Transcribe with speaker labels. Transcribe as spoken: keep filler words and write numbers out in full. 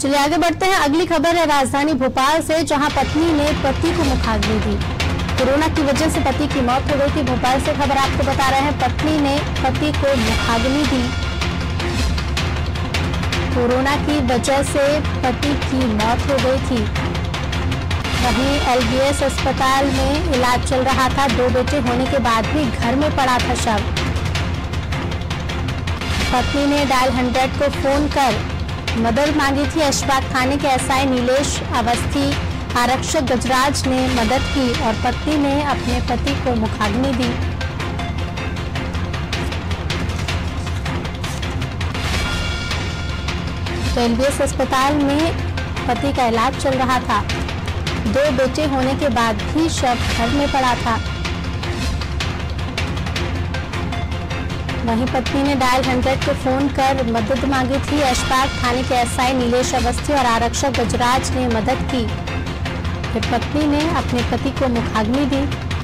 Speaker 1: चलिए आगे बढ़ते हैं। अगली खबर है राजधानी भोपाल से, जहां पत्नी ने पति को मुखाग्नि दी। कोरोना की वजह से पति की मौत हो गई थी। भोपाल से खबर आपको बता रहे हैं, पत्नी ने पति को मुखाग्नि दी। कोरोना की वजह से पति की मौत हो गई थी। वहीं एलबीएस अस्पताल में इलाज चल रहा था। दो बेटे होने के बाद भी घर में पड़ा था शव। पत्नी ने डायल हंड्रेड को फोन कर मदद मांगी थी। ऐशबाग थाने के एसआई नीलेश अवस्थी, आरक्षक गजराज ने मदद की और पत्नी ने अपने पति को मुखाग्नि दी। तो एलबीएस अस्पताल में पति का इलाज चल रहा था। दो बेटे होने के बाद भी शव घर में पड़ा था। वहीं पत्नी ने डायल हंड्रेड को फोन कर मदद मांगी थी। ऐशबाग थाने के एसआई नीलेश अवस्थी और आरक्षक गजराज ने मदद की। फिर पत्नी ने अपने पति को मुखाग्नि दी।